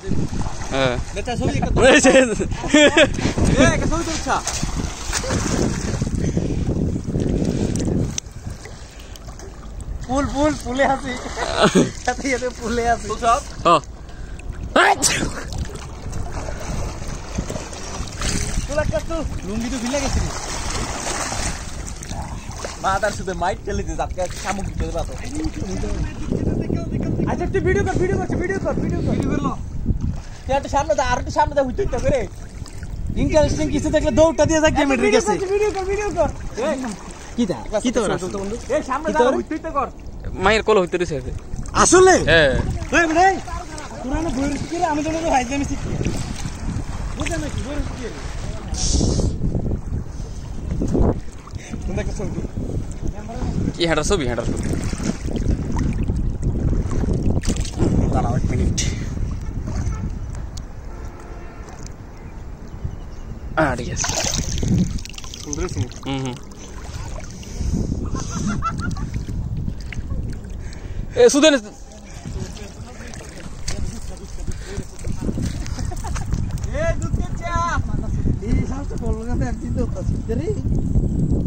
হ্যাঁ বেটা ছবি একটা একটা ছবি তুলছা ফুলে আছে সাথে সাথে ফুলে আছে সব তোলা কত লুঙ্গি তো ভিলে গেছে মা তার শুধু মাইট খেলে দিতে আজকে শামুক দিতে পারো আচ্ছা তুই ভিডিও কর করলো তুই একটু সামনে দা আর একটু সামনে দা হইতে করে ইন্টারেস্টিং কিছু দেখলে দৌড়টা দিয়ে যাক গেমের ঠিক আছে ভিডিও কর কি তো বন্ধু এই সামনে দা হইতে কর মায়ের কোল হইতে রইছে আসলে হ্যাঁ এই ভাই পুরানো বইয়ের কি আমি তো ভাই জানি শিখি বুঝা নাকি বইয়ের কি কি হেডার ছবি দাঁড়াও 1 মিনিট ঠিক আছে সুন্দর আছে এ সুদেন দুধ চা এই সাথে বলবো না একদিন তো আছে রে